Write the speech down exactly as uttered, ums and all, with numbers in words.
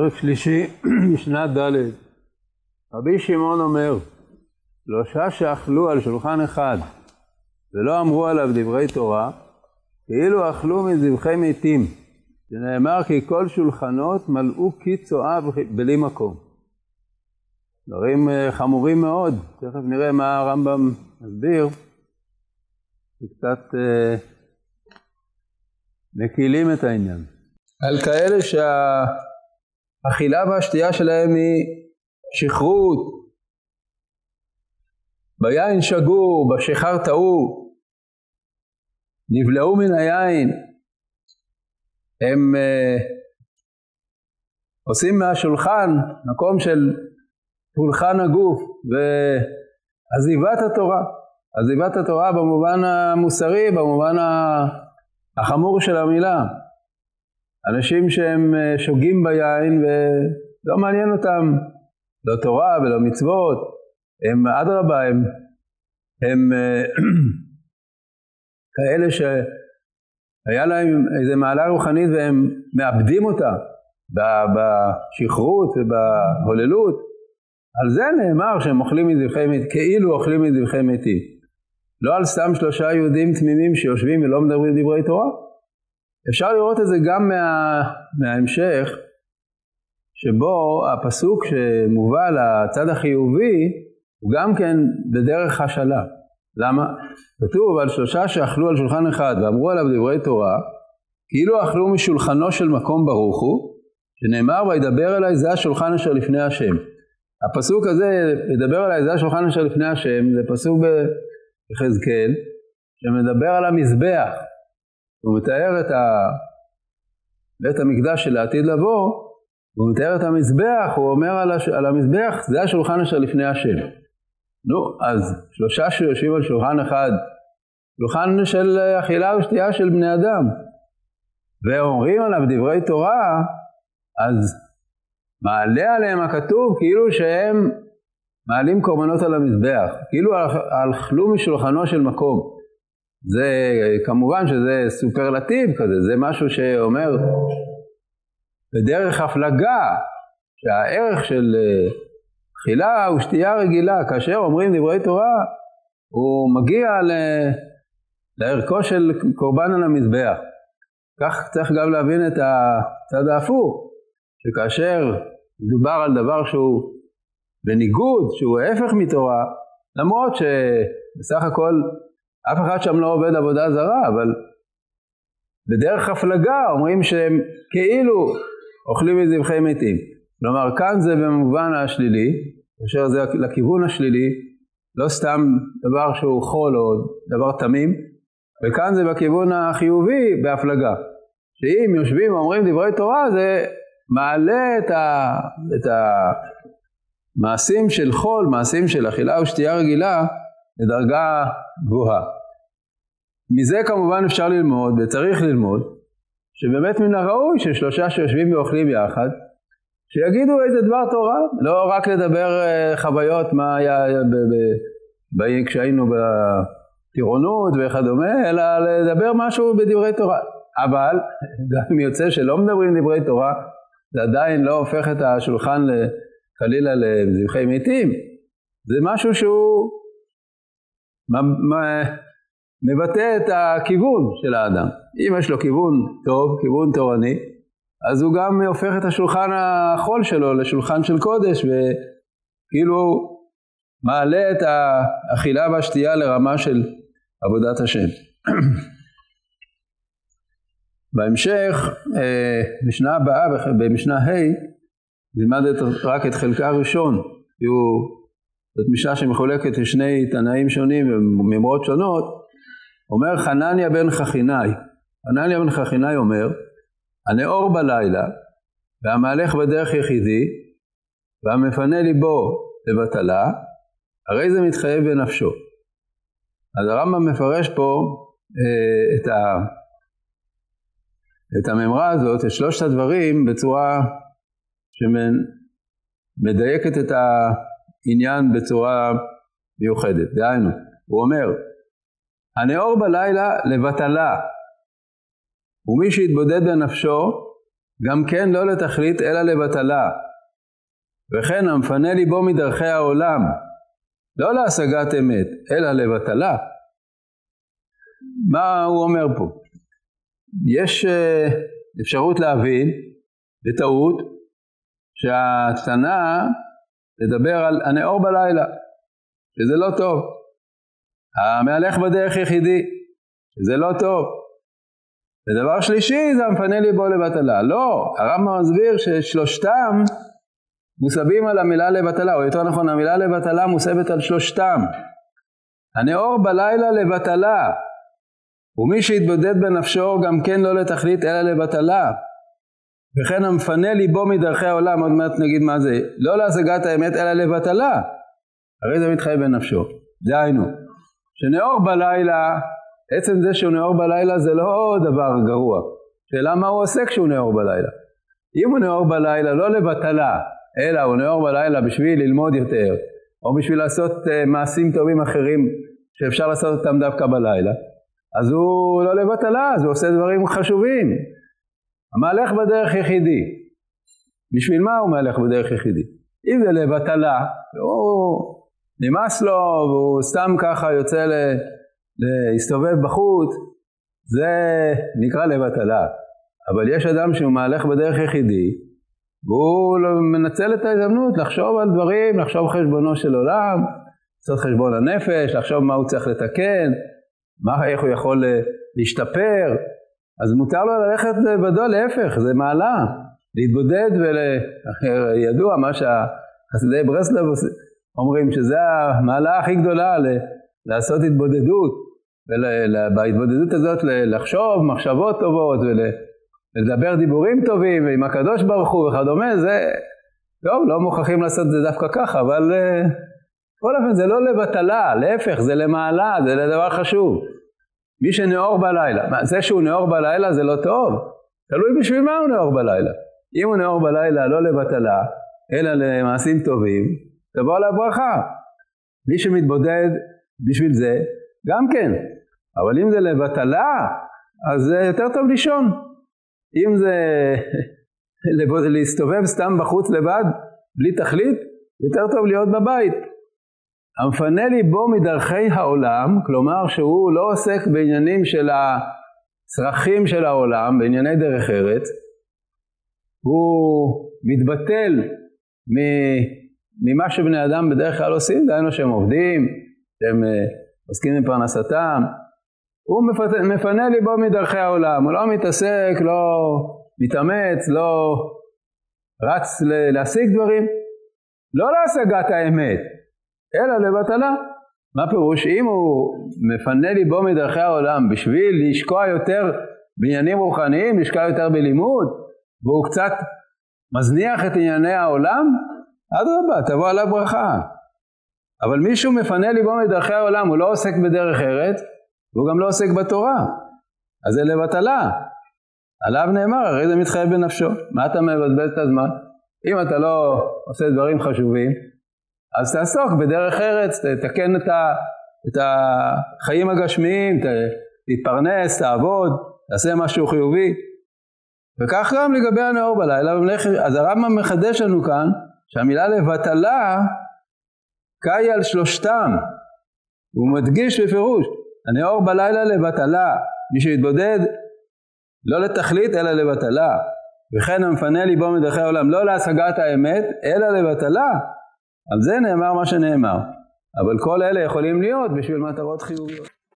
פרק שלישי, משנה ד'. רבי שמעון אומר, שלושה שאכלו על שולחן אחד ולא אמרו עליו דברי תורה, כאילו אכלו מזבחי מתים, שנאמר כי כל שולחנות מלאו כי צואה בלי מקום. דברים חמורים מאוד, תכף נראה מה הרמב"ם מסביר, שקצת אה, מקילים את העניין. על כאלה שהאכילה והשתייה שלהם היא שכרות, ביין שגו, בשיכר טעו, נבלעו מן היין, הם אה, עושים מהשולחן מקום של פולחן הגוף ועזיבת התורה. עזיבת התורה במובן המוסרי, במובן החמור של המילה. אנשים שהם שוגים ביין ולא מעניין אותם לא תורה ולא מצוות, הם אדרבה, הם, הם כאלה שהיה להם איזה מעלה רוחנית והם מאבדים אותה בשכרות ובהוללות. על זה נאמר שהם אוכלים מזבחי מתים, כאילו אוכלים מזבחי מתים. לא על סתם שלושה יהודים תמימים שיושבים ולא מדברים דברי תורה. אפשר לראות את זה גם מה, מההמשך, שבו הפסוק שמובא לצד החיובי, הוא גם כן בדרך השאלה. למה? כתוב על שלושה שאכלו על שולחן אחד ואמרו עליו דברי תורה, כאילו אכלו משולחנו של מקום ברוך הוא, שנאמר וידבר אליי זה השולחן אשר לפני השם. הפסוק הזה, לדבר אליי זה השולחן אשר לפני השם, זה פסוק בחזקאל, שמדבר על המזבח. הוא מתאר את בית המקדש של העתיד לבוא, הוא מתאר את המזבח, הוא אומר על, הש... על המזבח, זה השולחן אשר לפני השם. נו, אז שלושה שיושבים על שולחן אחד, שולחן של אכילה ושתייה של בני אדם, ואומרים עליו דברי תורה, אז מעלה עליהם הכתוב כאילו שהם מעלים קורבנות על המזבח, כאילו אכלו משולחנו של מקום. זה כמובן שזה סופרלטיב כזה, זה משהו שאומר בדרך הפלגה שהערך של אכילה ושתייה רגילה, כאשר אומרים דברי תורה, הוא מגיע לערכו של קורבן על המזבח. כך צריך גם להבין את הצד ההפוך, שכאשר מדובר על דבר שהוא בניגוד, שהוא ההפך מתורה, למרות שבסך הכל אף אחד שם לא עובד עבודה זרה, אבל בדרך הפלגה אומרים שהם כאילו אוכלים מזבחי מתים. כלומר, כאן זה במובן השלילי, כאשר זה לכיוון השלילי, לא סתם דבר שהוא חול או דבר תמים, וכאן זה בכיוון החיובי בהפלגה. שאם יושבים ואומרים דברי תורה, זה מעלה את, ה, את המעשים של חול, מעשים של אכילה ושתייה רגילה, לדרגה גבוהה. מזה כמובן אפשר ללמוד, וצריך ללמוד, שבאמת מן הראוי ששלושה שיושבים ואוכלים יחד, שיגידו איזה דבר תורה, לא רק לדבר חוויות מה היה ב- ב- כשהיינו בטירונות וכדומה, אלא לדבר משהו בדברי תורה. אבל גם יוצא שלא מדברים דברי תורה, זה עדיין לא הופך את השולחן חלילה לזבחי מתים. זה משהו שהוא מבטא את הכיוון של האדם. אם יש לו כיוון טוב, כיוון תורני, אז הוא גם הופך את השולחן החול שלו לשולחן של קודש, וכאילו מעלה את האכילה והשתייה לרמה של עבודת השם. בהמשך, משנה הבאה, במשנה ה' נלמד רק את חלקה הראשון, כי הוא זאת משנה שמחולקת לשני תנאים שונים וממרות שונות. אומר חנניה בן חכינאי, חנניה בן חכינאי אומר, הנאור בלילה והמהלך בדרך יחידי והמפנה ליבו לבטלה, הרי זה מתחייב בנפשו. אז הרמב"ם מפרש פה אה, את, ה, את הממרה הזאת, את שלושת הדברים, בצורה שמדייקת את ה... עניין בצורה מיוחדת. דהיינו, הוא אומר, הנאור בלילה לבטלה, ומי שהתבודד בנפשו גם כן לא לתכלית אלא לבטלה, וכן המפנה ליבו מדרכי העולם, לא להשגת אמת, אלא לבטלה. מה הוא אומר פה? יש אפשרות להבין בטעות שהתנא לדבר על הנאור בלילה, שזה לא טוב. המהלך בדרך יחידי, זה לא טוב. ודבר שלישי זה המפנה ליבו לבטלה. לא, הרמב"ם מסביר ששלושתם מוסבים על המילה לבטלה, או יותר נכון המילה לבטלה מוסבת על שלושתם. הנאור בלילה לבטלה, ומי שהתבודד בנפשו גם כן לא לתכלית אלא לבטלה. וכן המפנה ליבו מדרכי העולם, עוד מעט נגיד מה זה, לא להשגת האמת אלא לבטלה, הרי זה מתחייב בנפשו. דהיינו, שנאור בלילה, עצם זה שהוא נאור בלילה זה לא דבר גרוע. שאלה מה הוא עושה כשהוא נאור בלילה? אם הוא נאור בלילה לא לבטלה, אלא הוא נאור בלילה בשביל ללמוד יותר, או בשביל לעשות uh, מעשים טובים אחרים שאפשר לעשות אותם דווקא בלילה, אז הוא לא לבטלה, אז הוא עושה דברים חשובים. המהלך בדרך יחידי. בשביל מה הוא מהלך בדרך יחידי? אם זה לבטלה, הוא נמאס לו והוא סתם ככה יוצא ל... להסתובב בחוץ, זה נקרא לבטלה. אבל יש אדם שהוא מהלך בדרך יחידי, והוא מנצל את ההזדמנות לחשוב על דברים, לחשוב חשבונו של עולם, לעשות חשבון הנפש, לחשוב מה הוא צריך לתקן, מה, איך הוא יכול להשתפר. אז מותר לו ללכת לבדו, להפך, זה מעלה, להתבודד, וידוע מה שהחסידי ברסלב אומרים, שזה המעלה הכי גדולה, לעשות התבודדות, ובהתבודדות הזאת לחשוב מחשבות טובות, ולדבר דיבורים טובים, ועם הקדוש ברוך הוא וכדומה, זה, טוב, לא מוכרחים לעשות את זה דווקא ככה, אבל כל אופן זה לא לבטלה, להפך, זה למעלה, זה לדבר חשוב. מי שנאור בלילה, זה שהוא נאור בלילה זה לא טוב, תלוי בשביל מה הוא נאור בלילה. אם הוא נאור בלילה לא לבטלה, אלא למעשים טובים, תבוא עליו ברכה. מי שמתבודד בשביל זה, גם כן. אבל אם זה לבטלה, אז זה יותר טוב לישון. אם זה להסתובב סתם בחוץ לבד, בלי תכלית, יותר טוב להיות בבית. המפנה ליבו מדרכי העולם, כלומר שהוא לא עוסק בעניינים של הצרכים של העולם, בענייני דרך ארץ, הוא מתבטל ממה שבני אדם בדרך כלל עושים, דהיינו שהם עובדים, שהם עוסקים עם פרנסתם, הוא מפנה ליבו מדרכי העולם, הוא לא מתעסק, לא מתאמץ, לא רץ להשיג דברים, לא להשגת האמת, אלא לבטלה. מה פירוש? אם הוא מפנה ליבו מדרכי העולם בשביל לשקוע יותר בעניינים רוחניים, לשקוע יותר בלימוד, והוא קצת מזניח את ענייני העולם, אדרבה, תבוא עליו ברכה. אבל מישהו מפנה ליבו מדרכי העולם, הוא לא עוסק בדרך ארץ, והוא גם לא עוסק בתורה, אז זה לבטלה. עליו נאמר, הרי זה מתחייב בנפשו. מה אתה מבזבז את הזמן? אם אתה לא עושה דברים חשובים, אז תעסוק בדרך ארץ, תתקן את, ה, את החיים הגשמיים, תתפרנס, תעבוד, תעשה משהו חיובי. וכך גם לגבי הנאור בלילה. אז הרמב"ם מחדש לנו כאן, שהמילה לבטלה, קאי על שלושתם. הוא מדגיש בפירוש, הנאור בלילה לבטלה, מי שיתבודד, לא לתכלית אלא לבטלה. וכן המפנה ליבו מדרכי העולם, לא להשגת האמת, אלא לבטלה. על זה נאמר מה שנאמר. אבל כל אלה יכולים להיות בשביל מטרות חיוביות.